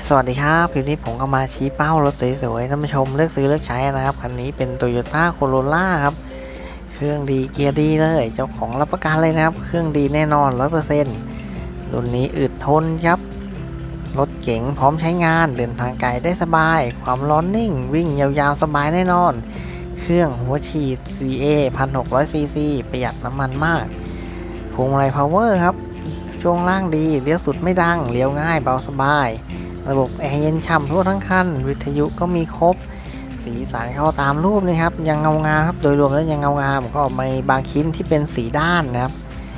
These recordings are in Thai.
สวัสดีครับคลิปนี้ผมก็มาชี้เป้ารถสวยๆท่านผู้ชมเลือกซื้อเลือกใช้นะครับคันนี้เป็น Toyota Corolla ครับเครื่องดีเกียร์ดีเลยเจ้าของรับประกันเลยนะครับเครื่องดีแน่นอน 100% รุ่นนี้อึดทนครับรถเก๋งพร้อมใช้งานเดินทางไกลได้สบายความร้อนนิ่งวิ่งยาวๆสบายแน่นอนเครื่องหัวฉีด CA 1,600 cc ประหยัดน้ำมันมากพวงมาลัย Power ครับช่วงล่างดีเลี้ยวสุดไม่ดังเลี้ยวง่ายเบาสบายระบบแอร์เย็นฉ่ำทั่วทั้งคันวิทยุก็มีครบสีสันเข้าตามรูปนะครับยังเงางามครับโดยรวมแล้วยังเงางามก็มีบางชิ้นที่เป็นสีด้านนะครับ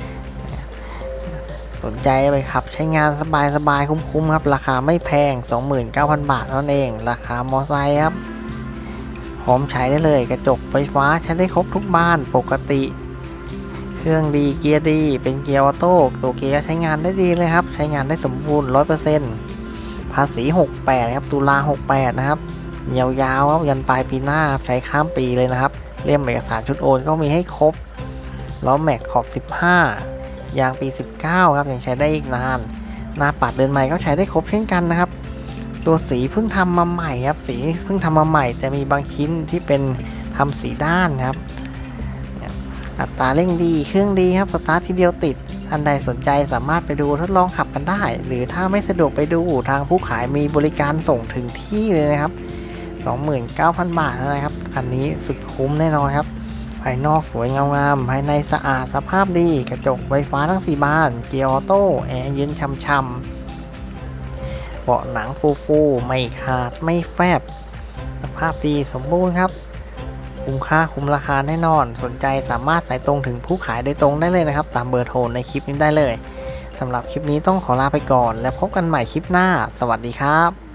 สนใจไปครับใช้งานสบายคุ้มครับราคาไม่แพง 29,000 บาทนั่นเองราคามอไซค์ครับพร้อมใช้ได้เลยกระจกไฟฟ้าใช้ได้ครบทุกบ้านปกติเครื่องดีเกียร์ดีเป็นเกียร์ออโต้ตัวเกียร์ใช้งานได้ดีเลยครับใช้งานได้สมบูรณ์ 100%ภาษี68ครับตุลา68นะครับยาวๆครับยันปลายปีหน้าใช้ข้ามปีเลยนะครับเล่มเอกสารชุดโอนก็มีให้ครบล้อแม็กขอบ15ยางปี19ครับยังใช้ได้อีกนานหน้าปัดเดินใหม่ก็ใช้ได้ครบเช่นกันนะครับตัวสีเพิ่งทำมาใหม่ครับสีเพิ่งทำมาใหม่แต่มีบางชิ้นที่เป็นทำสีด้านครับอัตราเร่งดีเครื่องดีครับสตาร์ททีเดียวติดท่านใดสนใจสามารถไปดูทดลองขับกันได้หรือถ้าไม่สะดวกไปดูทางผู้ขายมีบริการส่งถึงที่เลยนะครับ 29,000 บาทนะครับคันนี้สุดคุ้มแน่นอนครับภายนอกสวยงามภายในสะอาดสภาพดีกระจกไฟฟ้าทั้ง4บานเกียร์ออโต้แอร์เย็นช่ำๆเบาะหนังฟูไม่ขาดไม่แฟบสภาพดีสมบูรณ์ครับคุ้มค่าคุ้มราคาแน่นอนสนใจสามารถสายตรงถึงผู้ขายโดยตรงได้เลยนะครับตามเบอร์โทรในคลิปนี้ได้เลยสำหรับคลิปนี้ต้องขอลาไปก่อนและพบกันใหม่คลิปหน้าสวัสดีครับ